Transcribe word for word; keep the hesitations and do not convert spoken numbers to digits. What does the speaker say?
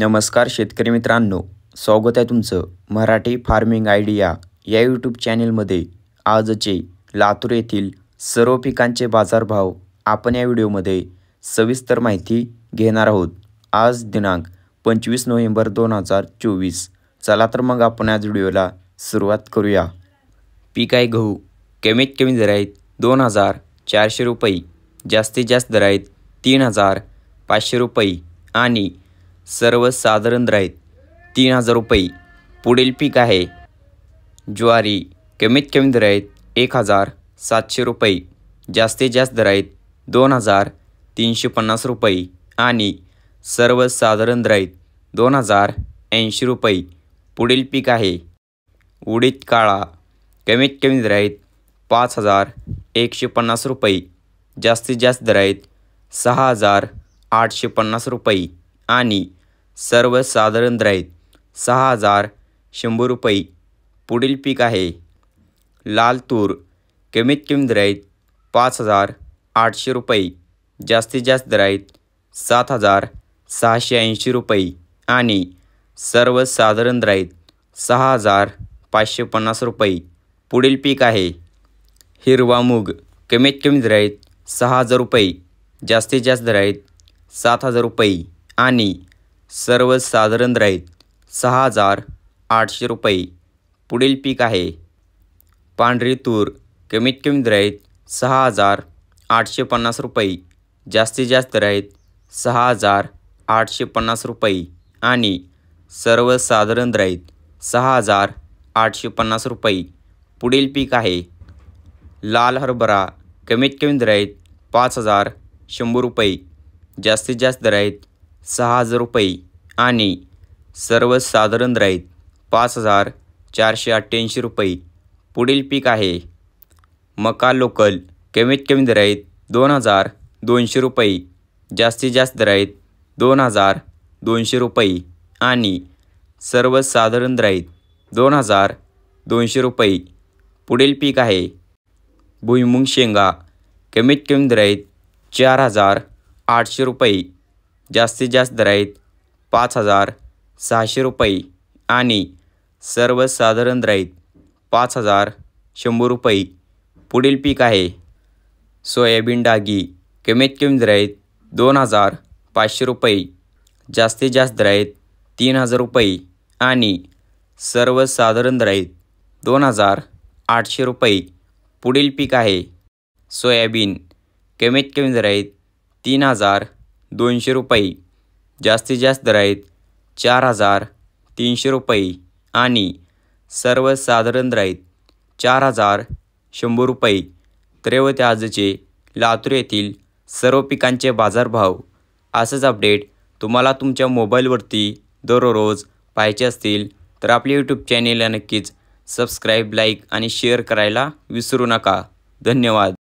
नमस्कार शेतकरी मित्रांनो, स्वागत आहे तुमचं मराठी फार्मिंग आयडिया या यूट्यूब चॅनेलमध्ये। आजचे लातूर येथील सर्व पिकांचे बाजारभाव आपण या व्हिडिओमध्ये सविस्तर माहिती घेणार आहोत। आज दिनांक पंचवीस नोव्हेंबर दोन हजार चोवीस। चला तर मग आपण आज व्हिडिओला सुरुवात करूया। पीक आहे गहू, कमीत कमी दर आहेत दोन हजार चारशे रुपये, जास्तीत जास्त दर आहेत तीन हजार पाचशे रुपये आणि सर्वसाधारण दर आहेत तीन हजार रुपये। पुढील पीक आहे ज्वारी, कमीत कमी दर आहेत एक हजार सातशे रुपये, जास्तीत जास्त दर आहेत दोन हजार तीनशे पन्नास रुपये आणि सर्वसाधारण दर आहेत दोन हजार ऐंशी रुपये। पुढील पीक आहे उडीद काळा, कमीत कमी दर आहेत पाच हजार एकशे पन्नास रुपये, जास्तीत जास्त दर आहेत सहा हजार आठशे पन्नास रुपये आणि सर्वसाधारण दर आहेत सहा हजार शंभर रुपये। पुढील पीक आहे लाल तूर, कमीत कमी दर आहेत पाच हजार आठशे रुपये, जास्तीत जास्त दर आहेत सात हजार सहाशे ऐंशी रुपये आणि सर्वसाधारण दर आहेत सहा हजार पाचशे पन्नास रुपये। पुढील पीक आहे हिरवा मूग, कमीत कमी दर आहेत सहा हजार रुपये, जास्तीत जास्त दर आहेत सात हजार रुपये आणि सर्वसाधारण दर आहेत सहा हजार आठशे रुपये। पुढील पीक आहे पांढरी तूर, कमीत कमी दर आहेत सहा हजार आठशे पन्नास रुपये, जास्तीत जास्त दर आहेत सहा हजार आठशे पन्नास रुपये आणि सर्वसाधारण दर आहेत सहा हजार आठशे पन्नास रुपये। पुढील पीक आहे लाल हरभरा, कमीत कमी दर आहेत पाच हजार शंभर रुपये, जास्तीत जास्त दर आहेत सहा हजार रुपये आणि सर्वसाधारण दर आहेत पाच हजार चारशे अठ्ठ्याऐंशी रुपये। पुढील पीक आहे मका लोकल, कमीत कमी दर आहेत दोन हजार दोनशे रुपये, जास्तीत जास्त दर आहेत दोन हजार दोनशे रुपये आणि सर्वसाधारण दर आहेत दोन हजार दोनशे रुपये। पुढील पीक आहे भुईमुग शेंगा, कमीत कमी दर आहेत चार हजार आठशे रुपये, जास्तीत जास्त दर आहेत पाच हजार सहाशे रुपये आणि सर्वसाधारण दर आहेत पाच हजार शंभर रुपये। पुढील पीक आहे सोयाबीन डागी, कमीत कमी दर आहेत दोन हजार पाचशे रुपये, जास्तीत जास्त दर आहेत तीन हजार रुपये आणि सर्वसाधारण दर आहेत दोन हजार आठशे रुपये। पुढील पीक आहे सोयाबीन, कमीत कमी दर आहेत तीन हजार दोनशे रुपये, जास्तीत जास्त दर आहेत चार हजार तीनशे रुपये आणि सर्वसाधारण दर आहेत चार हजार शंभर रुपये। तर होते आजचे लातूर येथील सर्व पिकांचे बाजारभाव। असंच अपडेट तुम्हाला तुमच्या मोबाईलवरती दररोज पाहायचे असतील तर आपल्या यूट्यूब चॅनेलला नक्कीच सबस्क्राईब, लाईक आणि शेअर करायला विसरू नका। धन्यवाद।